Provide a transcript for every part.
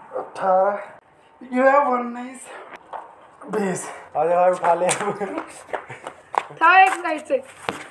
18 ये 19 20। आज भाई उठा ले था एक साइड से।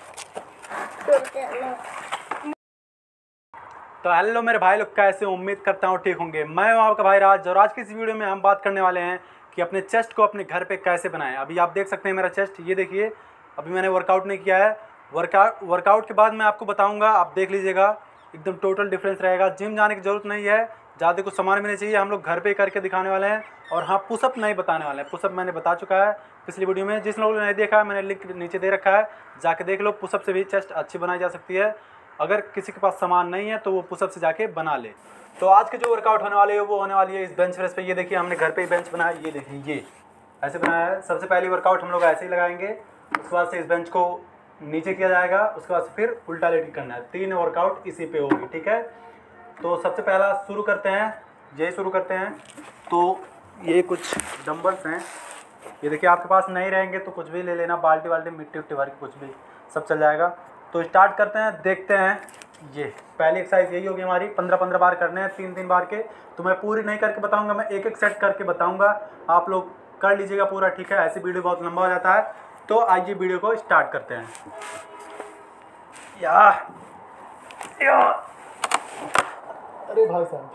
तो हेलो मेरे भाई लोग, कैसे उम्मीद करता हूँ ठीक होंगे। मैं हूँ आपका भाई राज और आज की इस वीडियो में हम बात करने वाले हैं कि अपने चेस्ट को अपने घर पे कैसे बनाएं। अभी आप देख सकते हैं मेरा चेस्ट, ये देखिए। अभी मैंने वर्कआउट नहीं किया है। वर्कआउट के बाद मैं आपको बताऊंगा, आप देख लीजिएगा, एकदम टोटल डिफरेंस रहेगा। जिम जाने की ज़रूरत नहीं है, ज़्यादा कुछ सामान भी नहीं चाहिए, हम लोग घर पे करके दिखाने वाले हैं। और हाँ, पुशअप नहीं बताने वाले हैं, पुशअप मैंने बता चुका है पिछली वीडियो में। जिस लोगों ने नहीं देखा है, मैंने लिंक नीचे दे रखा है, जाके देख लो। पुशअप से भी चेस्ट अच्छी बनाई जा सकती है। अगर किसी के पास सामान नहीं है तो वो पुशअप से जाके बना ले। तो आज की जो वर्कआउट होने वाली है वो होने वाली है इस बेंच प्रेस पे। ये देखिए, हमने घर पे ही बेंच बनाया, ये देखिए, ये ऐसे बनाया है। सबसे पहली वर्कआउट हम लोग ऐसे ही लगाएंगे, उसके बाद से इस बेंच को नीचे किया जाएगा, उसके बाद से फिर उल्टा लेटी करना है। 3 वर्कआउट इसी पे होगी, ठीक है। तो सबसे पहला शुरू करते हैं, यही शुरू करते हैं। तो ये कुछ डंबल्स हैं, ये देखिए। आपके पास नहीं रहेंगे तो कुछ भी ले लेना, बाल्टी वाल्टी मिट्टी उट्टी भर के कुछ भी, सब चल जाएगा। तो स्टार्ट करते हैं, देखते हैं। ये पहली एक्सरसाइज यही होगी हमारी। 15-15 बार करने हैं, 3-3 बार के। तो मैं पूरी नहीं करके बताऊंगा, मैं एक एक सेट करके बताऊंगा, आप लोग कर लीजिएगा पूरा, ठीक है। ऐसी वीडियो बहुत लंबा हो जाता है। तो आइए वीडियो को स्टार्ट करते हैं। या अरे भाई साहब,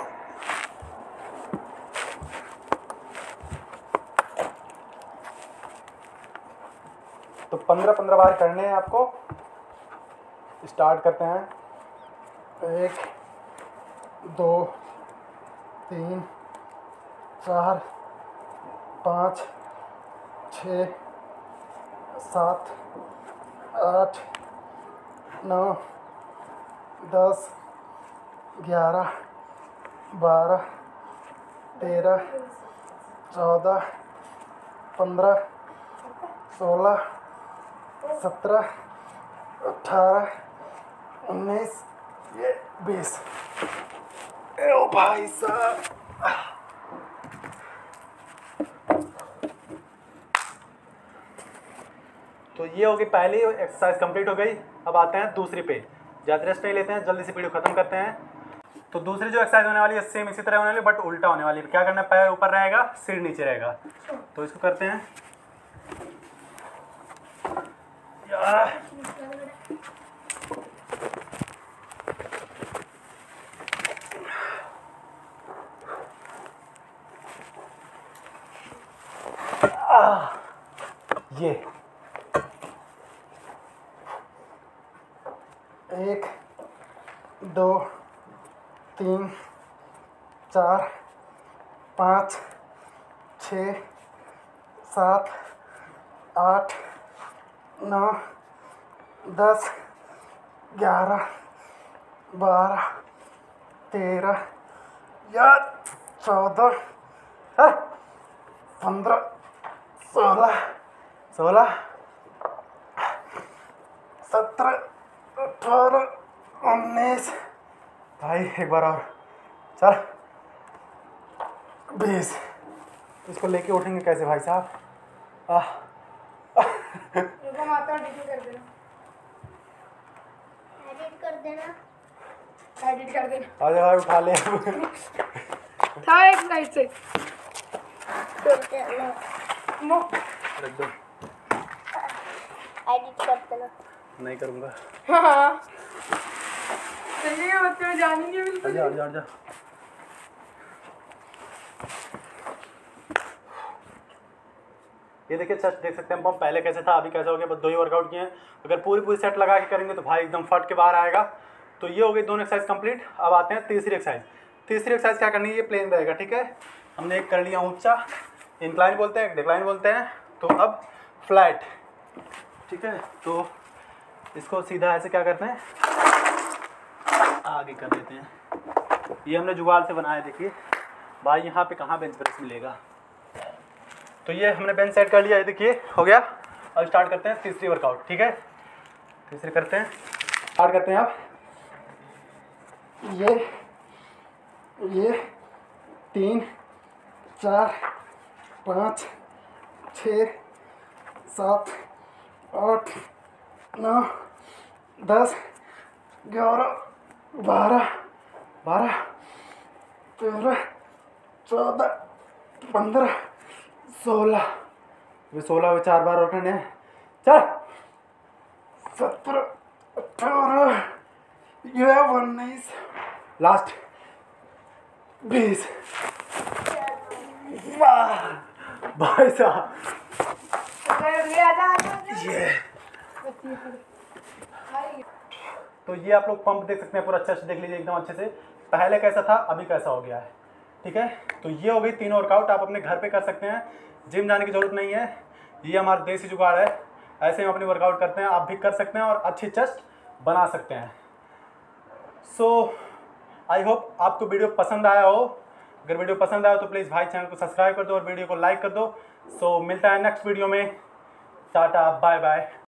तो 15-15 बार करने हैं आपको। स्टार्ट करते हैं। 1 2 3 4 5 6 7 8 9 10 11 12 13 14 15 16 17 18 19 20। ओ भाई साहब, तो ये होगी पहली एक्सरसाइज कंप्लीट हो गई। अब आते हैं दूसरी पे। ज़्यादा रेस्ट नहीं लेते हैं, जल्दी से वीडियो खत्म करते हैं। तो दूसरी जो एक्सरसाइज होने वाली है सेम इसी तरह होने वाली है, बट उल्टा होने वाली है। क्या करना है, पैर ऊपर रहेगा, सिर नीचे रहेगा। तो इसको करते हैं। ये 1 2 3 4 5 6 7 8 9 10 11 12 13 14 15 16 17 18 19। भाई एक बार और, चल 20। इसको लेके उठेंगे कैसे भाई साहब? माता एडिट कर देना, एडिट कर देना, एडिट कर देना। आजा भाई उठा ले था एक साइड से। रख दो, एडिट कर देना। नहीं करूँगा। हाँ चलिए, बच्चे में जानेंगे बिल्कुल। आजा आजा आजा। ये देखिए चेस्ट देख सकते हैं हम पहले कैसे था, अभी कैसे हो गया। बस 2 ही वर्कआउट किए हैं। अगर पूरी सेट लगा के करेंगे तो भाई एकदम फट के बाहर आएगा। तो ये हो गई दोनों एक्सरसाइज कंप्लीट। अब आते हैं तीसरी एक्सरसाइज। तीसरी एक्सरसाइज क्या करनी है, ये प्लेन रहेगा, ठीक है। हमने एक कर लिया ऊंचा, इंक्लाइन बोलते हैं, डिक्लाइन बोलते हैं। तो अब फ्लैट, ठीक है। तो इसको सीधा ऐसे क्या करते हैं, आगे कर देते हैं। ये हमने जुगाड़ से बनाया, देखिए भाई। यहाँ पे कहाँ बेंच प्रेस मिलेगा। तो ये हमने बेंच सेट कर लिया, ये देखिए हो गया। अब स्टार्ट करते हैं तीसरी वर्कआउट, ठीक है। तीसरी करते हैं, स्टार्ट करते हैं। अब ये 3 4 5 6 7 8 9 10 11 12 13 14, 15, 16, 16 में 4 बार उठने हैं। चल 17, 18, ये 19, लास्ट 20। वाह भाई साहब, ये तो ये आप लोग पंप देख सकते हैं, पूरा चेस्ट देख लीजिए एकदम अच्छे से, पहले कैसा था अभी कैसा हो गया है। ठीक है, तो ये हो गई 3 वर्कआउट, आप अपने घर पे कर सकते हैं, जिम जाने की जरूरत नहीं है। ये हमारा देसी जुगाड़ है, ऐसे हम अपनी वर्कआउट करते हैं, आप भी कर सकते हैं और अच्छी चेस्ट बना सकते हैं। सो आई होप आपको वीडियो पसंद आया हो। अगर वीडियो पसंद आया तो प्लीज़ भाई चैनल को सब्सक्राइब कर दो और वीडियो को लाइक कर दो। सो मिलता है नेक्स्ट वीडियो में। Tata bye bye.